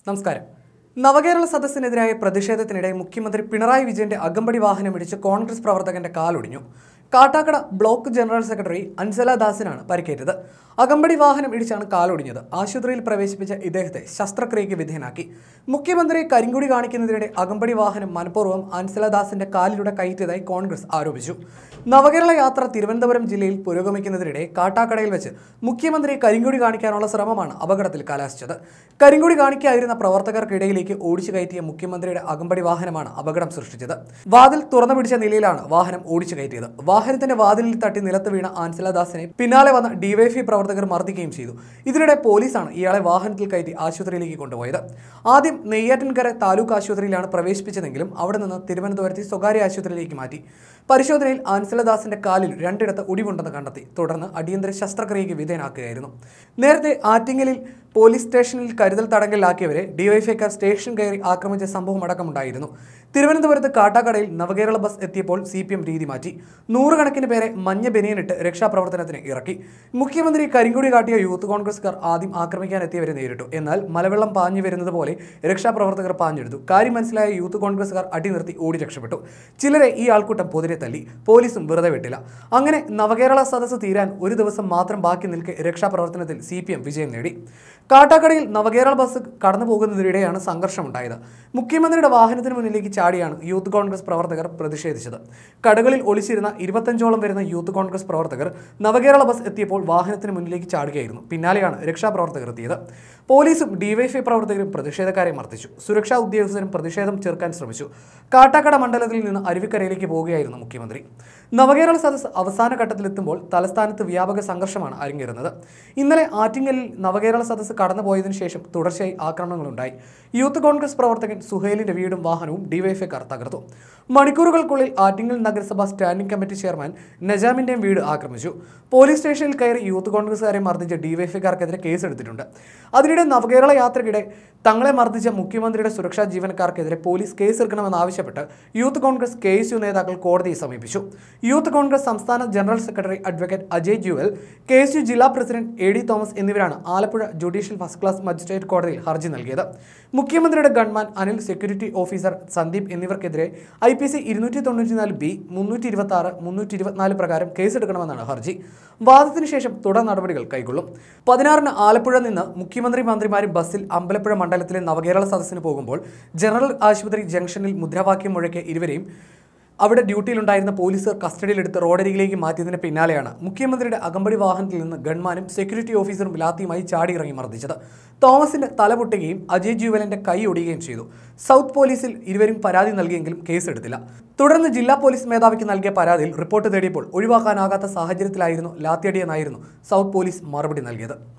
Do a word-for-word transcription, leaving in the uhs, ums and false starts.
നമസ്കാരം. നവകേരള സദസ്സിനെതിരായ പ്രതിഷേധത്തിനിടെ മുഖ്യമന്ത്രി പിണറായി വിജയന്റെ അകമ്പടി വാഹനം ഇടിച്ച് കോൺഗ്രസ് പ്രവർത്തകന്റെ കാലൊടിഞ്ഞു. Kattakada block general secretary Ansala ദാസിനാണ് പരിക്കേറ്റത്. അകമ്പടി വാഹനം ഇടിച്ചാണ് കാലൊടിഞ്ഞത്. ആശുപത്രിയിൽ പ്രവേശിപ്പിച്ച ഇദ്ദേഹത്തെ ശസ്ത്രക്രിയയ്ക്ക് വിധേയനാക്കി. മുഖ്യമന്ത്രിയെ കരിങ്കൊടി കാണിക്കുന്നതിനിടെ അകമ്പടി വാഹനം മനഃപൂർവ്വം അൻസല ദാസിന്റെ കാലിലൂടെ കയറ്റിയതായി കോൺഗ്രസ് ആരോപിച്ചു. നവകേരള യാത്ര തിരുവനന്തപുരം ജില്ലയിൽ പുരോഗമിക്കുന്നതിനിടെ കാട്ടാക്കടയിൽ വെച്ച് മുഖ്യമന്ത്രിയെ കരിങ്കൊടി കാണിക്കാനുള്ള ശ്രമമാണ് അപകടത്തിൽ കലാശിച്ചത്. കരിങ്കൊടി കാണിക്കായിരുന്ന പ്രവർത്തകർക്കിടയിലേക്ക് ഓടിച്ചു കയറ്റിയ മുഖ്യമന്ത്രിയുടെ അകമ്പടി വാഹനമാണ് അപകടം സൃഷ്ടിച്ചത്. വാതിൽ തുറന്നു പിടിച്ച നിലയിലാണ് വാഹനം ഓടിച്ചു കയറ്റിയത്. വാഹനത്തിന്റെ വാതിലിൽ തട്ടി നിലത്ത് വീണ ആൻസലദാസിനെ പിന്നാലെ വന്ന ഡിവൈഎഫ്ഐ പ്രവർത്തകർ മർദ്ദിക്കുകയും ചെയ്തു. ഇതിനിടെ പോലീസാണ് ഇയാളെ വാഹനത്തിൽ കയറ്റി ആശുപത്രിയിലേക്ക് കൊണ്ടുപോയത്. ആദ്യം നെയ്യാറ്റിൻകര താലൂക്ക് ആശുപത്രിയിലാണ് പ്രവേശിപ്പിച്ചതെങ്കിലും അവിടെ നിന്ന് തിരുവനന്തപുരത്തെ സ്വകാര്യ ആശുപത്രിയിലേക്ക് മാറ്റി. പരിശോധനയിൽ ആൻസലദാസിന്റെ കാലിൽ രണ്ടിടത്ത് ഒടിവുണ്ടെന്ന് കണ്ടെത്തി. തുടർന്ന് അടിയന്തര ശസ്ത്രക്രിയയ്ക്ക് വിധേയനാക്കുകയായിരുന്നു. നേരത്തെ ആറ്റിങ്ങലിൽ പോലീസ് സ്റ്റേഷനിൽ കരുതൽ തടങ്കലിലാക്കിയവരെ ഡിവൈഎഫ്ഐക്കാർ സ്റ്റേഷൻ കയറി ആക്രമിച്ച സംഭവം അടക്കമുണ്ടായിരുന്നു. തിരുവനന്തപുരത്ത് കാട്ടാക്കടയിൽ നവകേരള ബസ് എത്തിയപ്പോൾ സി പി എം രീതി മാറ്റി. നൂറുകണക്കിന് പേരെ മഞ്ഞ ബനിയനിട്ട് രക്ഷാപ്രവർത്തനത്തിന് ഇറക്കി. മുഖ്യമന്ത്രി കരിങ്കൊടി കാട്ടിയ യൂത്ത് കോൺഗ്രസ്സുകാർ ആദ്യം ആക്രമിക്കാൻ എത്തിയവരെ നേരിട്ടു. എന്നാൽ മലവെള്ളം പാഞ്ഞു വരുന്നത് പോലെ രക്ഷാപ്രവർത്തകർ പാഞ്ഞെടുത്തു. കാര്യം മനസ്സിലായ യൂത്ത് കോൺഗ്രസ്സുകാർ അടിനിർത്തി ഓടി രക്ഷപ്പെട്ടു. ചിലരെ ഈ ആൾക്കൂട്ടം പൊതിരെ തല്ലി. പോലീസും വെറുതെ വിട്ടില്ല. അങ്ങനെ നവകേരള സദസ്സ് തീരാൻ ഒരു ദിവസം മാത്രം ബാക്കി നിൽക്കെ രക്ഷാപ്രവർത്തനത്തിൽ സി പി എം വിജയം നേടി. കാട്ടാക്കടയിൽ നവകേരള ബസ് കടന്നു പോകുന്നതിനിടെയാണ് സംഘർഷമുണ്ടായത്. മുഖ്യമന്ത്രിയുടെ വാഹനത്തിന് മുന്നിലേക്ക് ചാടിയാണ് യൂത്ത് കോൺഗ്രസ് പ്രവർത്തകർ പ്രതിഷേധിച്ചത്. കടകളിൽ ഒളിച്ചിരുന്ന ഇരുപത്തഞ്ചോളം വരുന്ന യൂത്ത് കോൺഗ്രസ് പ്രവർത്തകർ നവകേരള ബസ് എത്തിയപ്പോൾ വാഹനത്തിന് മുന്നിലേക്ക് ചാടുകയായിരുന്നു. പിന്നാലെയാണ് രക്ഷാപ്രവർത്തകർ എത്തിയത്. പോലീസും ഡിവൈഎഫ്ഐ പ്രവർത്തകരും പ്രതിഷേധക്കാരെ മർദ്ദിച്ചു. സുരക്ഷാ ഉദ്യോഗസ്ഥരും പ്രതിഷേധം ചെറുക്കാൻ ശ്രമിച്ചു. കാട്ടാക്കട മണ്ഡലത്തിൽ നിന്ന് അരുവിക്കരയിലേക്ക് പോവുകയായിരുന്നു മുഖ്യമന്ത്രി. നവകേരള സദസ്സ് അവസാന ഘട്ടത്തിലെത്തുമ്പോൾ തലസ്ഥാനത്ത് വ്യാപക സംഘർഷമാണ് അരങ്ങേറുന്നത്. ഇന്നലെ ആറ്റിങ്ങലിൽ നവകേരള സദസ്സ് കടന്നുപോയതിനു ശേഷം തുടർച്ചയായി ആക്രമണങ്ങളുണ്ടായി. യൂത്ത് കോൺഗ്രസ് പ്രവർത്തകൻ സുഹേലിന്റെ വീടും വാഹനവും ഡിവൈഎഫ്ഐക്കാർ തകർത്തു. മണിക്കൂറുകൾക്കുള്ളിൽ ആറ്റിങ്ങൽ നഗരസഭ സ്റ്റാൻഡിംഗ് കമ്മിറ്റി ചെയർമാൻ നജാമിന്റെയും വീട് ആക്രമിച്ചു. പോലീസ് സ്റ്റേഷനിൽ കയറി യൂത്ത് കോൺഗ്രസുകാരെ മർദ്ദിച്ച ഡിവൈഎഫ്ഐക്കാർക്കെതിരെ കേസെടുത്തിട്ടുണ്ട്. അതിനിടെ നവകേരള യാത്രയ്ക്കിടെ തങ്ങളെ മർദ്ദിച്ച മുഖ്യമന്ത്രിയുടെ സുരക്ഷാ ജീവനക്കാർക്കെതിരെ പോലീസ് കേസെടുക്കണമെന്നാവശ്യപ്പെട്ട് youth Congress K S U നേതാക്കൾ കോടതിയെ സമീപിച്ചു. യൂത്ത് കോൺഗ്രസ് സംസ്ഥാന general secretary advocate Ajay Juval, K S U ജില്ലാ പ്രസിഡന്റ് എ ഡി തോമസ് എന്നിവരാണ് Alappuzha judicial first class magistrate കോടതിയിൽ ഹർജി നൽകിയത്. മുഖ്യമന്ത്രിയുടെ gunman Anil, security officer Sandeep എന്നിവർക്കെതിരെ ഐ പി സി ഇരുന്നൂറ്റി തൊണ്ണൂറ്റിനാല് ബി മുന്നൂറ്റി ഇരുപത്തി ആറ് മുന്നൂറ്റി ഇരുപത്തിനാല് പ്രകാരം കേസെടുക്കണമെന്നാണ് ഹർജി. വാദത്തിന് ശേഷം തുടർ നടപടികൾ കൈക്കൊള്ളും. പതിനാറിന് ആലപ്പുഴ നിന്ന് മുഖ്യമന്ത്രി മന്ത്രിമാരും ബസ്സിൽ അമ്പലപ്പുഴ മണ്ഡലത്തിലെ നവകേരള സദസ്സിന് പോകുമ്പോൾ ജനറൽ ആശുപത്രി ജംഗ്ഷനിൽ മുദ്രാവാക്യം മുഴക്കിയ ഇരുവരെയും അവിടെ ഡ്യൂട്ടിയിലുണ്ടായിരുന്ന പോലീസുകാർ കസ്റ്റഡിയിലെടുത്ത് റോഡരികിലേക്ക് മാറ്റിയതിന് പിന്നാലെയാണ് മുഖ്യമന്ത്രിയുടെ അകമ്പടി വാഹനത്തിൽ നിന്ന് ഗൺമാനും സെക്യൂരിറ്റി ഓഫീസറും ലാത്തിയുമായി ചാടിയിറങ്ങി മർദ്ദിച്ചത്. തോമസിന്റെ തല പൊട്ടുകയും അജയ് ജുവലിന്റെ കൈ ഒടിയുകയും ചെയ്തു. സൗത്ത് പോലീസിൽ ഇരുവരും പരാതി നൽകിയെങ്കിലും കേസെടുത്തില്ല. തുടർന്ന് ജില്ലാ പോലീസ് മേധാവിക്ക് നൽകിയ പരാതിയിൽ റിപ്പോർട്ട് തേടിയപ്പോൾ ഒഴിവാക്കാനാകാത്ത സാഹചര്യത്തിലായിരുന്നു ലാത്തിയടിയെന്നായിരുന്നു സൗത്ത് പോലീസ് മറുപടി നൽകിയത്.